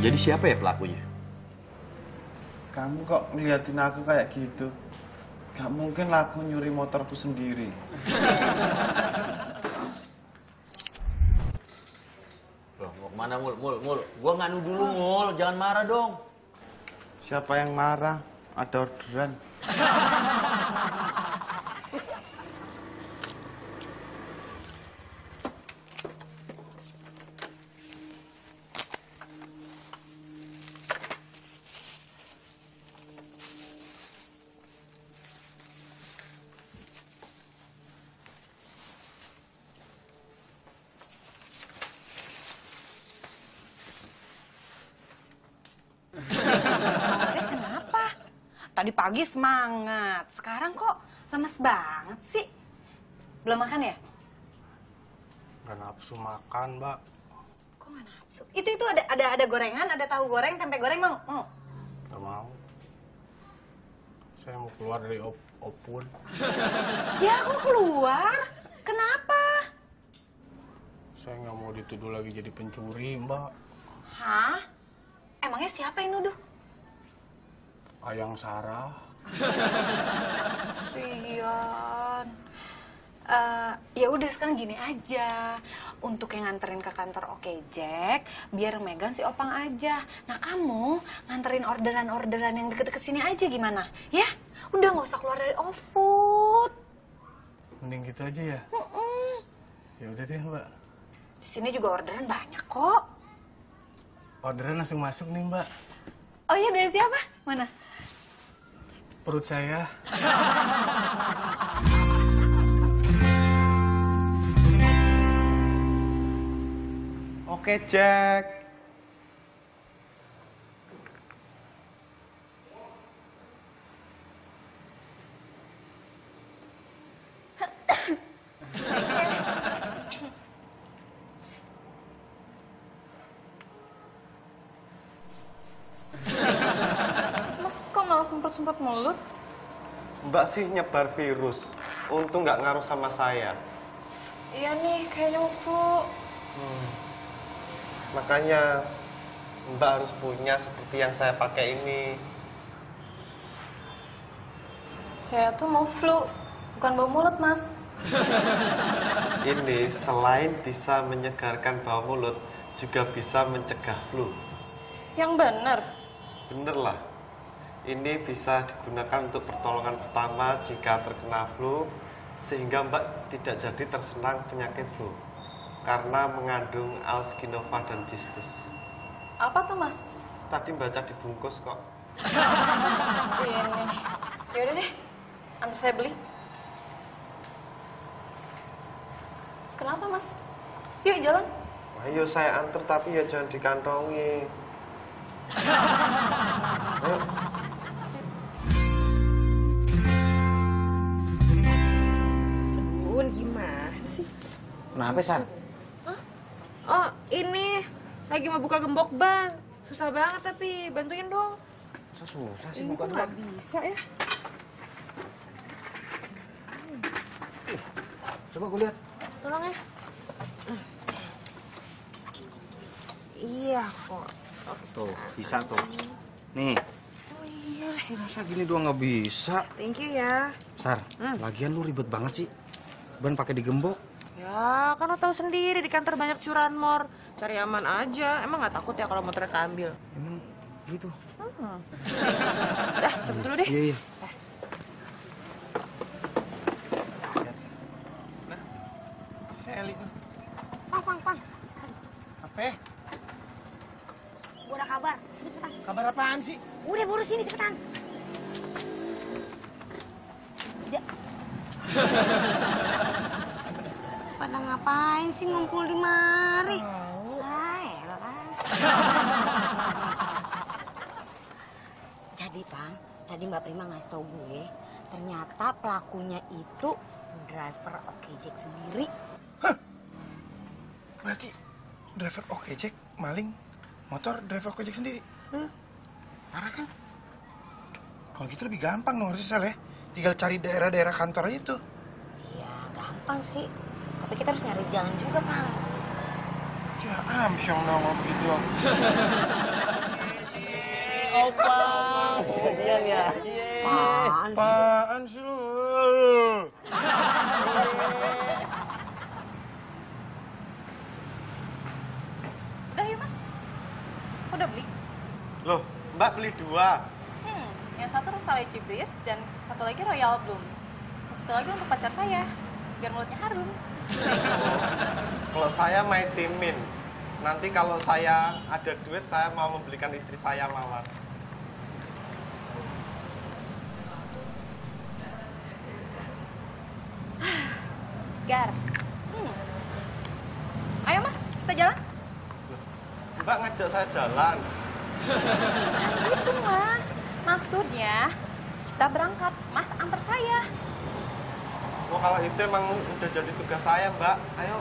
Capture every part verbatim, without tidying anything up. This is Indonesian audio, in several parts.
Jadi siapa ya pelakunya? Kamu kok ngeliatin aku kayak gitu? Gak mungkin lah aku nyuri motorku sendiri. Loh, mau kemana Mul? Mul, Mul. Gua nggak nuduh lu, Mul. Jangan marah dong. Siapa yang marah? Ada orderan. Kenapa? Tadi pagi semangat, sekarang kok lemes banget sih? Belum makan ya? Gak nafsu makan, Mbak. Kok nggak nafsu? Itu itu ada ada ada gorengan, ada tahu goreng, tempe goreng mau? Mau? Gak mau. Saya mau keluar dari op opun. Ya aku keluar. Kenapa? Saya nggak mau dituduh lagi jadi pencuri, Mbak. Hah? Emangnya siapa yang nuduh? Ayang Sarah. Sian. Uh, ya udah sekarang gini aja. Untuk yang nganterin ke kantor Oke Jack, biar megang si Opang aja. Nah kamu nganterin orderan-orderan yang deket-deket sini aja gimana? Ya? Udah nggak usah keluar dari OVFood. Mending gitu aja ya? Mm -mm. Ya udah deh, Mbak. Di sini juga orderan banyak kok. Orderan langsung masuk nih, Mbak. Oh iya, dari siapa? Mana? Perut saya. Oke, Jack. Mas, kok malah semprot-semprot mulut? Mbak sih nyebar virus. Untung nggak ngaruh sama saya. Iya nih, kayaknya flu. Hmm. Makanya Mbak harus punya seperti yang saya pakai ini. Saya tuh mau flu, bukan bau mulut, Mas. Ini selain bisa menyegarkan bau mulut, juga bisa mencegah flu. Yang bener? Bener lah. Ini bisa digunakan untuk pertolongan pertama jika terkena flu, sehingga Mbak tidak jadi terserang penyakit flu. Karena mengandung alginova dan cistus. Apa tuh, Mas? Tadi baca dibungkus kok. Sini. Yaudah deh, antar saya beli. Kenapa, Mas? Yuk, jalan. Ayo saya antar, tapi ya jangan dikantongi. Ayo. Bun, gimana sih? Kenapa, San? Hah? Oh, ini lagi mau buka gembok ban. Susah banget tapi bantuin dong. Masa susah sih Ini bukan kok nggak bisa ya? Coba gue lihat. Tolong ya. Iya kok. Tuh, bisa tuh. Nih. Oh iya. Masa gini doang nggak bisa? Thank you ya. Sar, Hmm. lagian lu ribet banget sih. Ban pakai digembok. Ya, kan lo tahu sendiri di kantor banyak curanmor. Cari aman aja. Emang nggak takut ya kalau motornya keambil? Emang gitu? Hmm. Dah, cepet dulu deh. Iya, iya. Saya Eli. Pang, pang, pang. Apa? Gue ada kabar. Sini cepetan. Kabar apaan sih? Udah buru sini cepetan. Ja. Pada ngapain sih ngumpul di mari? Ah, elah. Jadi, Pang, tadi Mbak Prima ngasih tau gue, ternyata pelakunya itu driver Oke Jack sendiri. Berarti driver Oke Jack maling motor driver Oke Jack sendiri. Hmm. Parah kan? Kalau gitu lebih gampang dong harusnya, Sal, ya. Tinggal cari daerah-daerah kantor aja tuh. Iya, gampang sih. Tapi kita harus nyari jalan juga, Pang. Ya, am, syong nongol begitu. Opa. Jadian ya. Cie. Apaan sih lu? Udah yuk mas. Kok udah beli? Loh, Mbak beli dua. Hmm, yang satu Rosale Cibris dan satu lagi Royal Bloom. Satu lagi untuk pacar saya, biar mulutnya harum. Kalau saya main timin. Nanti kalau saya ada duit, saya mau membelikan istri saya mawar. Segar. Hmm. Ayo mas, kita jalan. Mbak ngajak saya jalan. Itu mas, maksudnya kita berangkat, mas antar saya. Oh, kalau itu emang udah jadi tugas saya, Mbak. Ayo.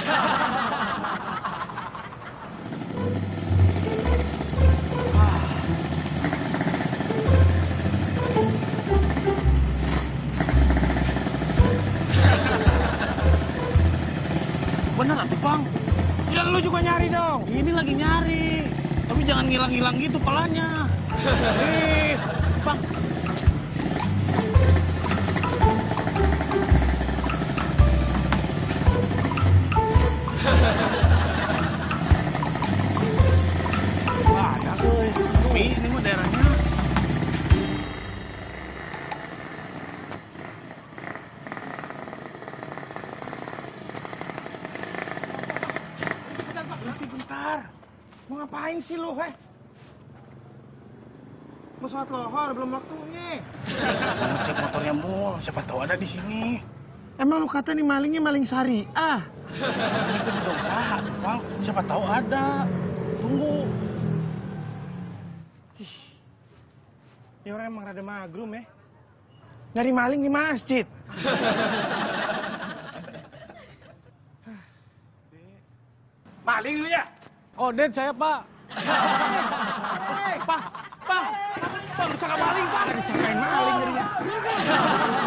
Bener atuh, Bang. Ya lu juga nyari dong. Ini lagi nyari. Tapi jangan ngilang-ngilang gitu palanya. Eh, Bang. Wah, ya tuh. Sepi ini mah daerahnya. Berarti bentar. Mau ngapain sih lu, heh? Mau sholat lohor, belum waktunya. Cek motornya mul, siapa tahu ada di sini. Emang lu kata nih malingnya maling syariah? Ini kan udah usaha, Bang. Siapa tahu ada. Tunggu. Ih, ini orang emang rada magrum ya. Nyari maling di masjid. Maling lu ya? Oh, Dad, saya, Pak. Pak, Pak. Pak, disangka maling, Pak. Disangkain maling jadinya.